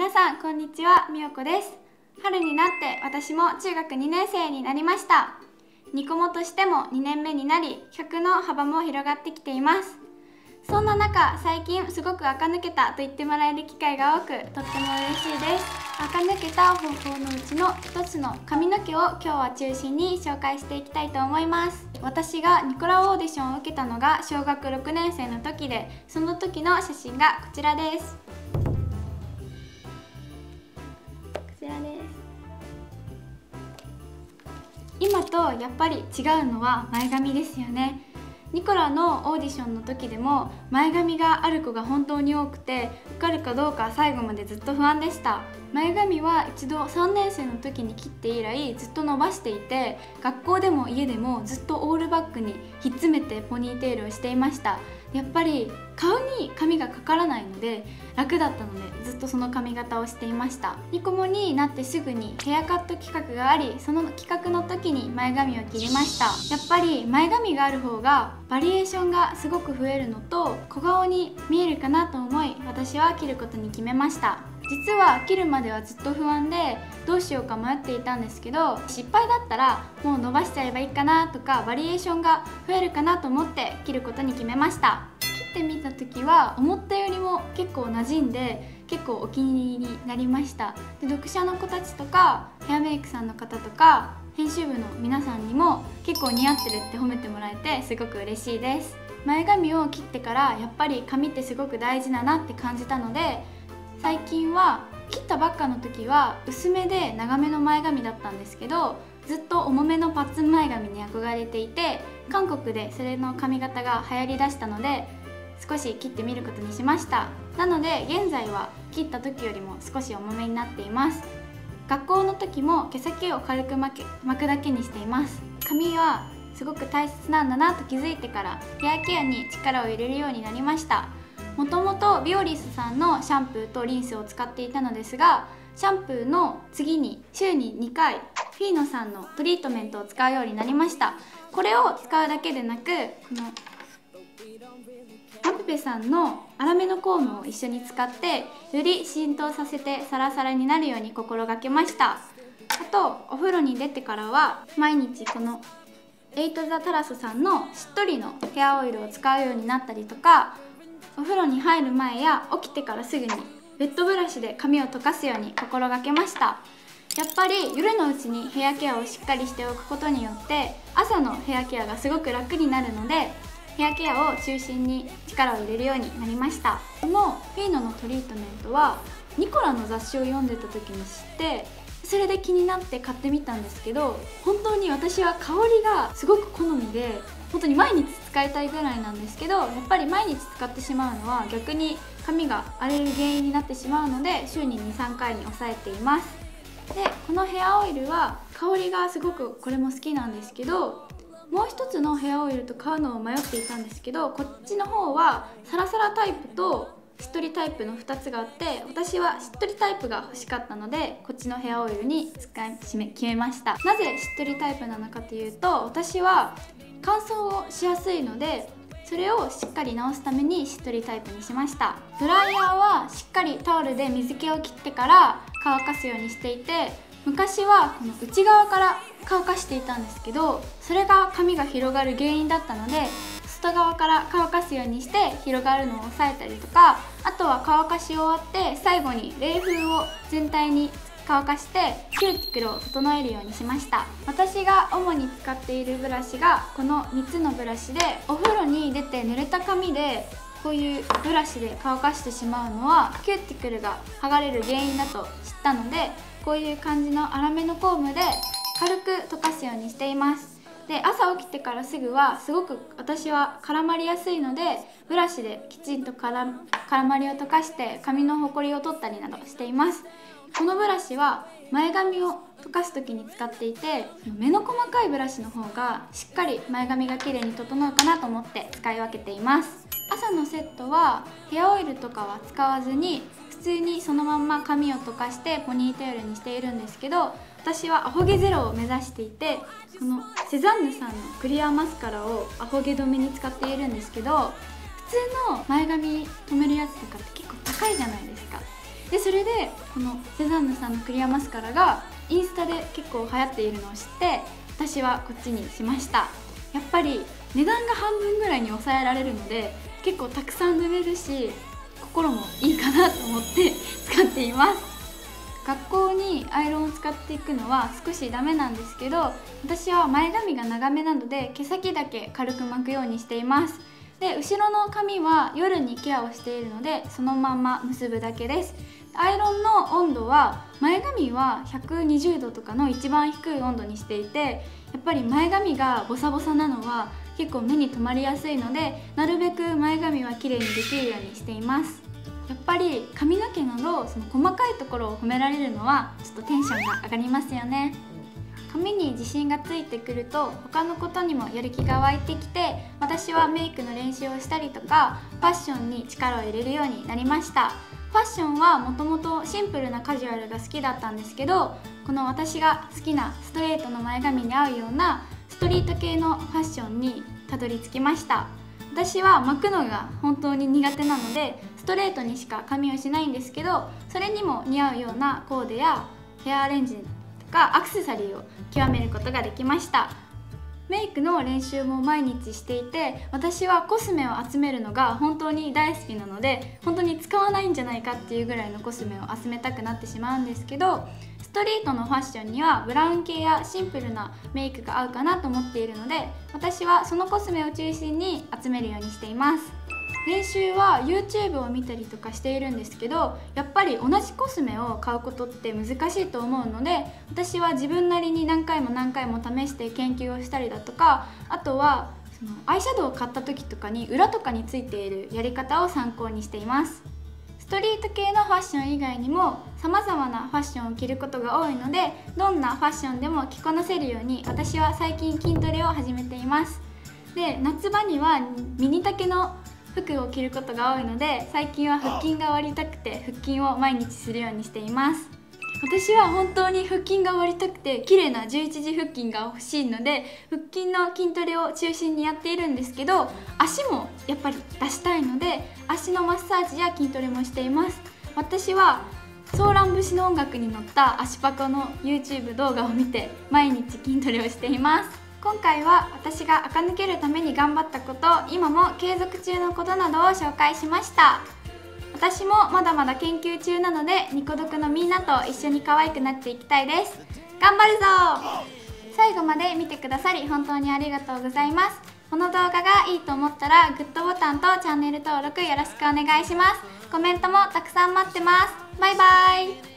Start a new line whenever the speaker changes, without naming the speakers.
皆さんこんにちは、みよこです。春になって私も中学2年生になりました。ニコモとしても2年目になり、100の幅も広がってきています。そんな中、最近すごく垢抜けたと言ってもらえる機会が多く、とっても嬉しいです。垢抜けた方法のうちの一つの髪の毛を今日は中心に紹介していきたいと思います。私がニコラオーディションを受けたのが小学6年生の時で、その時の写真がこちらです。今とやっぱり違うのは前髪ですよね。ニコラのオーディションの時でも前髪がある子が本当に多くて、受かるかどうか最後までずっと不安でした。前髪は一度3年生の時に切って以来ずっと伸ばしていて、学校でも家でもずっとオールバックにひっつめてポニーテールをしていました。やっぱり顔に髪がかからないので楽だったので、ずっとその髪型をしていました。ニコモになってすぐにヘアカット企画があり、その企画の時に前髪を切りました。やっぱり前髪がある方がバリエーションがすごく増えるのと小顔に見えるかなと思い、私は切ることに決めました。実は切るまではずっと不安でどうしようか迷っていたんですけど、失敗だったらもう伸ばしちゃえばいいかなとか、バリエーションが増えるかなと思って切ることに決めました。切ってみた時は思ったよりも結構馴染んで、結構お気に入りになりました。で、読者の子たちとかヘアメイクさんの方とか編集部の皆さんにも結構似合ってるって褒めてもらえてすごく嬉しいです。前髪を切ってからやっぱり髪ってすごく大事だなって感じたので、最近は切ったばっかの時は薄めで長めの前髪だったんですけど、ずっと重めのパッツン前髪に憧れていて、韓国でそれの髪型が流行りだしたので少し切ってみることにしました。なので現在は切った時よりも少し重めになっています。学校の時も毛先を軽く巻くだけにしています。髪はすごく大切なんだなと気づいてからヘアケアに力を入れるようになりました。もともとビオリスさんのシャンプーとリンスを使っていたのですが、シャンプーの次に週に2回フィーノさんのトリートメントを使うようになりました。これを使うだけでなく、このマプペさんの粗めのコームを一緒に使ってより浸透させてサラサラになるように心がけました。あとお風呂に出てからは毎日このエイト・ザ・タラスさんのしっとりのヘアオイルを使うようになったりとか、お風呂に入る前や起きてからすぐにウェットブラシで髪を溶かすように心がけました。やっぱり夜のうちにヘアケアをしっかりしておくことによって朝のヘアケアがすごく楽になるので、ヘアケアを中心に力を入れるようになりました。このフィーノのトリートメントはニコラの雑誌を読んでた時に知って、それで気になって買ってみたんですけど、本当に私は香りがすごく好みで、本当に毎日使いたいぐらいなんですけど、やっぱり毎日使ってしまうのは逆に髪が荒れる原因になってしまうので、週に 2,3 回に抑えています。で、このヘアオイルは香りがすごくこれも好きなんですけど、もう一つのヘアオイルと買うのを迷っていたんですけど、こっちの方はサラサラタイプとしっとりタイプの2つがあって、私はしっとりタイプが欲しかったのでこっちのヘアオイルに決めました。なぜしっとりタイプなのかというと、私は乾燥をしやすいので、それをしっかり直すためにしっとりタイプにしました。ドライヤーはしっかりタオルで水気を切ってから乾かすようにしていて、昔はこの内側から乾かしていたんですけど、それが髪が広がる原因だったので、外側から乾かすようにして広がるのを抑えたりとか、あとは乾かし終わって最後に冷風を全体に乾かしてキューティクルを整えるようにしました。私が主に使っているブラシがこの3つのブラシで、お風呂に出て濡れた髪でこういうブラシで乾かしてしまうのはキューティクルが剥がれる原因だと知ったので、こういう感じの粗めのコームで軽く溶かすようにしています。で、朝起きてからすぐはすごく私は絡まりやすいので、ブラシできちんと絡まりを溶かして髪のほこりを取ったりなどしています。このブラシは前髪を溶かす時に使っていて、目の細かいブラシの方がしっかり前髪が綺麗に整うかなと思って使い分けています。朝のセットはヘアオイルとかは使わずに普通にそのまんま髪を溶かしてポニーテールにしているんですけど、私はアホ毛ゼロを目指していて、このセザンヌさんのクリアマスカラをアホ毛止めに使っているんですけど、普通の前髪止めるやつとかって結構高いじゃないですか。 でそれでこのセザンヌさんのクリアマスカラがインスタで結構流行っているのを知って私はこっちにしました。やっぱり値段が半分ぐらいに抑えられるので結構たくさん塗れるし心もいいかなと思って使っています。学校にアイロンを使っていくのは少しダメなんですけど、私は前髪が長めなので毛先だけ軽く巻くようにしています。で後ろの髪は夜にケアをしているのでそのまま結ぶだけです。アイロンの温度は前髪は120度とかの一番低い温度にしていて、やっぱり前髪がボサボサなのは結構目に留まりやすいので、なるべく前髪は綺麗にできるようにしています。やっぱり髪の毛などその細かいところを褒められるのはちょっとテンションが上がりますよね。髪に自信がついてくると他のことにもやる気が湧いてきて、私はメイクの練習をしたりとかファッションに力を入れるようになりました。ファッションはもともとシンプルなカジュアルが好きだったんですけど、この私が好きなストレートの前髪に合うようなストリート系のファッションにたどり着きました。私は巻くのが本当に苦手なのでストレートにしか髪をしないんですけど、それにも似合うようなコーデやヘアアレンジとかアクセサリーを極めることができました。メイクの練習も毎日していて、私はコスメを集めるのが本当に大好きなので本当に使わないんじゃないかっていうぐらいのコスメを集めたくなってしまうんですけど、ストリートのファッションにはブラウン系やシンプルなメイクが合うかなと思っているので、私はそのコスメを中心に集めるようにしています。練習は YouTube を見たりとかしているんですけど、やっぱり同じコスメを買うことって難しいと思うので、私は自分なりに何回も何回も試して研究をしたりだとか、あとはそのアイシャドウを買った時とかに裏とかについているやり方を参考にしています。ストリート系のファッション以外にも様々なファッションを着ることが多いので、どんなファッションでも着こなせるように私は最近筋トレを始めています。で夏場にはミニ丈の服を着ることが多いので、最近は腹筋が割りたくて腹筋を毎日するようにしています。私は本当に腹筋が割りたくて綺麗な11時腹筋が欲しいので腹筋の筋トレを中心にやっているんですけど、足もやっぱり出したいので足のマッサージや筋トレもしています。私はソーラン節の音楽に乗った足パコの YouTube 動画を見て毎日筋トレをしています。今回は私が垢抜けるために頑張ったこと、今も継続中のことなどを紹介しました。私もまだまだ研究中なのでニコ読のみんなと一緒に可愛くなっていきたいです。頑張るぞ。最後まで見てくださり本当にありがとうございます。この動画がいいと思ったらグッドボタンとチャンネル登録よろしくお願いします。コメントもたくさん待ってます。バイバイ。